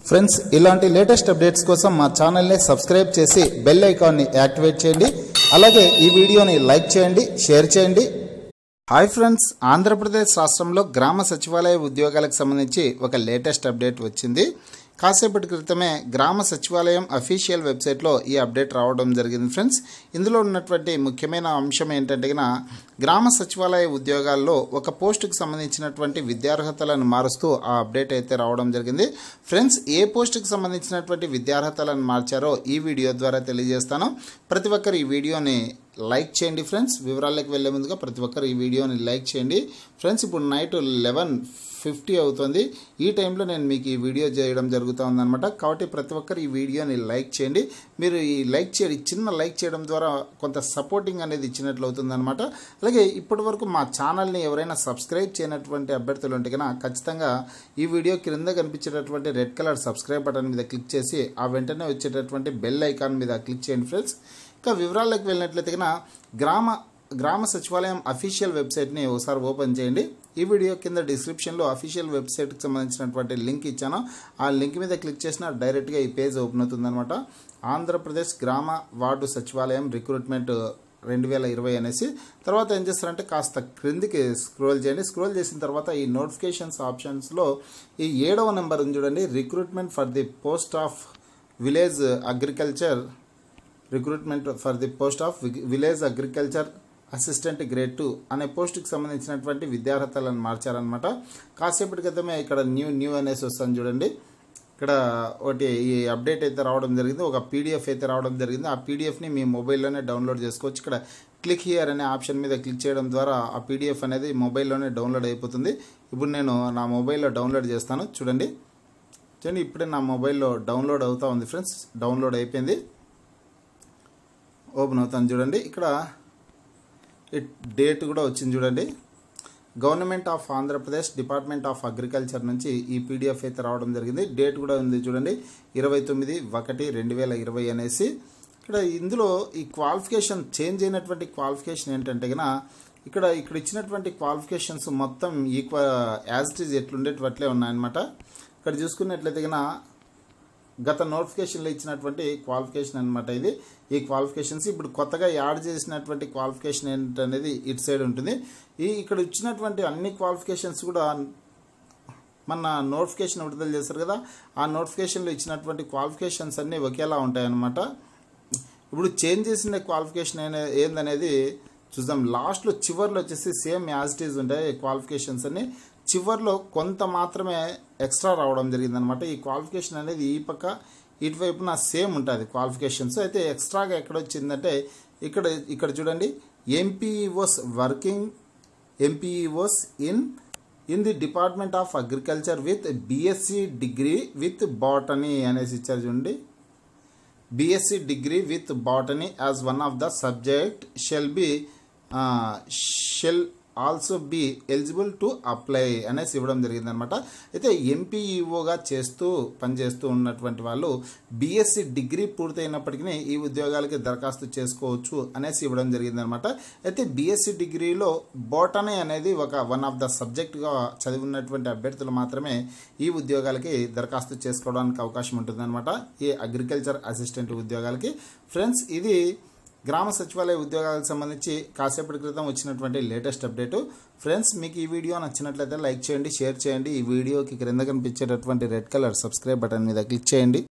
Friends ఇలాంటి latest updates కోసం మా ఛానల్ ని సబ్స్క్రైబ్ చేసి బెల్ ఐకాన్ ని యాక్టివేట్ చేయండి. అలాగే ఈ వీడియోని లైక్ చేయండి, షేర్ చేయండి. హాయ్ ఫ్రెండ్స్, ఆంధ్రప్రదేశ్ రాష్ట్రంలో గ్రామ సచివాలయ ఉద్యోగాలకు సంబంధించి ఒక లేటెస్ట్ అప్డేట్ వచ్చింది. కాసేపటి క్రితమే గ్రామ సచివాలయం అఫీషియల్ వెబ్సైట్లో ఈ అప్డేట్ రావడం జరిగింది. ఫ్రెండ్స్, ఇందులో ఉన్నటువంటి ముఖ్యమైన అంశం ఏంటంటే గ్రామ సచివాలయ ఉద్యోగాల్లో ఒక పోస్టుకు సంబంధించినటువంటి విద్యార్హతలను మారుస్తూ ఆ అప్డేట్ అయితే రావడం జరిగింది. ఫ్రెండ్స్, ఏ పోస్టుకు సంబంధించినటువంటి విద్యార్హతలను మార్చారో ఈ వీడియో ద్వారా తెలియజేస్తాను. ప్రతి ఒక్కరు ఈ వీడియోని లైక్ చేయండి. ఫ్రెండ్స్, వివరాల్లోకి వెళ్లే ముందుగా ప్రతి ఒక్కరు ఈ వీడియోని లైక్ చేయండి. ఫ్రెండ్స్, ఇప్పుడు నైట్ 11:50 అవుతుంది. ఈ టైంలో నేను మీకు ఈ వీడియో చేయడం జరుగుతుంది అనమాట. కాబట్టి ప్రతి ఒక్కరు ఈ వీడియోని లైక్ చేయండి. మీరు ఈ చిన్న లైక్ చేయడం ద్వారా కొంత సపోర్టింగ్ అనేది ఇచ్చినట్లు అవుతుంది అనమాట. అలాగే ఇప్పటి వరకు మా ఛానల్ని ఎవరైనా సబ్స్క్రైబ్ చేయనటువంటి అభ్యర్థులు ఉంటే కనుక ఖచ్చితంగా ఈ వీడియో క్రింద కనిపించేటటువంటి రెడ్ కలర్ సబ్స్క్రైబ్ బటన్ మీద క్లిక్ చేసి ఆ వెంటనే వచ్చేటటువంటి బెల్ ఐకాన్ మీద క్లిక్ చేయండి. ఫ్రెండ్స్, ఇంకా వివరాల్లోకి వెళ్ళినట్లయితే గ్రామ సచివాలయం అఫీషియల్ వెబ్సైట్ని ఒకసారి ఓపెన్ చేయండి. ఈ వీడియో కింద డిస్క్రిప్షన్లో అఫీషియల్ వెబ్సైట్కి సంబంధించినటువంటి లింక్ ఇచ్చాను. ఆ లింక్ మీద క్లిక్ చేసినా డైరెక్ట్గా ఈ పేజ్ ఓపెన్ అవుతుందన్నమాట. ఆంధ్రప్రదేశ్ గ్రామ వార్డు సచివాలయం రిక్రూట్మెంట్ 2020 అనేసి తర్వాత ఏం చేస్తారంటే కాస్త క్రిందికి స్క్రోల్ చేయండి. స్క్రోల్ చేసిన తర్వాత ఈ నోటిఫికేషన్స్ ఆప్షన్స్లో ఈ 7వ నెంబర్ ఉంది చూడండి, recruitment for the post of village agriculture assistant grade 2 అనే పోస్టుకి సంబంధించినటువంటి విద్యార్హతలను మార్చారనమాట. కాసేపటి క్రితమే ఇక్కడ న్యూ అనేసి వస్తుంది చూడండి. ఇక్కడ ఒకటి ఈ అప్డేట్ అయితే రావడం జరిగింది, ఒక పీడిఎఫ్ అయితే రావడం జరిగింది. ఆ పీడిఎఫ్ని మీ మొబైల్లోనే డౌన్లోడ్ చేసుకోవచ్చు. ఇక్కడ క్లిక్ హియర్ అనే ఆప్షన్ మీద క్లిక్ చేయడం ద్వారా ఆ పీడిఎఫ్ అనేది మొబైల్లోనే డౌన్లోడ్ అయిపోతుంది. ఇప్పుడు నేను నా మొబైల్లో డౌన్లోడ్ చేస్తాను. చూడండి, ఇప్పుడే నా మొబైల్లో డౌన్లోడ్ అవుతా ఉంది. ఫ్రెండ్స్, డౌన్లోడ్ అయిపోయింది. ఓపెన్ అవుతాను చూడండి. ఇక్కడ డేట్ కూడా వచ్చింది చూడండి. Government of Andhra Pradesh department of agriculture నుంచి ఈ పీడిఎఫ్ అయితే రావడం జరిగింది. డేట్ కూడా ఉంది చూడండి, 29/1/2020 అనేసి. ఇందులో ఈ క్వాలిఫికేషన్ చేంజ్ అయినటువంటి క్వాలిఫికేషన్ ఏంటంటే ఇక్కడ ఇచ్చినటువంటి క్వాలిఫికేషన్స్ మొత్తం యాజ్ ఇట్ ఈజ్ ఎట్లుండేటట్లే ఉన్నాయన్నమాట. ఇక్కడ చూసుకున్నట్లయితే గత నోటిఫికేషన్లో ఇచ్చినటువంటి క్వాలిఫికేషన్ అనమాట ఇది. ఈ క్వాలిఫికేషన్స్ ఇప్పుడు కొత్తగా యాడ్ చేసినటువంటి క్వాలిఫికేషన్ ఏంటనేది ఇటు సైడ్ ఉంటుంది. ఇక్కడ ఇచ్చినటువంటి అన్ని క్వాలిఫికేషన్స్ కూడా మన నోటిఫికేషన్ విడుదల చేశారు కదా, ఆ నోటిఫికేషన్లో ఇచ్చినటువంటి క్వాలిఫికేషన్స్ అన్నీ ఒకేలా ఉంటాయన్నమాట. ఇప్పుడు చేంజ్ చేసిన క్వాలిఫికేషన్ ఏందనేది చూద్దాం. లాస్ట్లో చివర్లో వచ్చేసి సేమ్ యాజ్ ఇట్ ఈజ్ ఉంటాయి క్వాలిఫికేషన్స్ అన్ని. చివర్లో కొంత మాత్రమే ఎక్స్ట్రా రావడం జరిగిందనమాట. ఈ క్వాలిఫికేషన్ అనేది ఈ పక్క ఇటువైపున సేమ్ ఉంటుంది క్వాలిఫికేషన్స్. అయితే ఎక్స్ట్రాగా ఎక్కడ వచ్చిందంటే ఇక్కడ చూడండి, MPEOs in the department of agriculture with BSc degree with botany అనేసి ఇచ్చారు చూడండి. BSc degree with botany as one of the subject shall also be eligible to apply అనేసి ఇవ్వడం జరిగిందనమాట. అయితే ఎంపీఈఓగా పనిచేస్తూ ఉన్నటువంటి వాళ్ళు బీఎస్సీ డిగ్రీ పూర్తయినప్పటికీ ఈ ఉద్యోగాలకి దరఖాస్తు చేసుకోవచ్చు అనేసి ఇవ్వడం జరిగిందనమాట. అయితే బీఎస్సీ డిగ్రీలో బోటనీ అనేది వన్ ఆఫ్ ద సబ్జెక్టుగా చదివి ఉన్నటువంటి అభ్యర్థులు మాత్రమే ఈ ఉద్యోగాలకి దరఖాస్తు చేసుకోవడానికి అవకాశం ఉంటుందన్నమాట, ఈ అగ్రికల్చర్ అసిస్టెంట్ ఉద్యోగాలకి. ఫ్రెండ్స్, ఇది గ్రామ సచివాలయ ఉద్యోగాలకు సంబంధించి కాసేపటి క్రితం వచ్చినటువంటి లేటెస్ట్ అప్డేటు. ఫ్రెండ్స్, మీకు ఈ వీడియో నచ్చినట్లయితే లైక్ చేయండి, షేర్ చేయండి. ఈ వీడియోకి క్రింద కనిపించేటటువంటి రెడ్ కలర్ సబ్స్క్రైబ్ బటన్ మీద క్లిక్ చేయండి.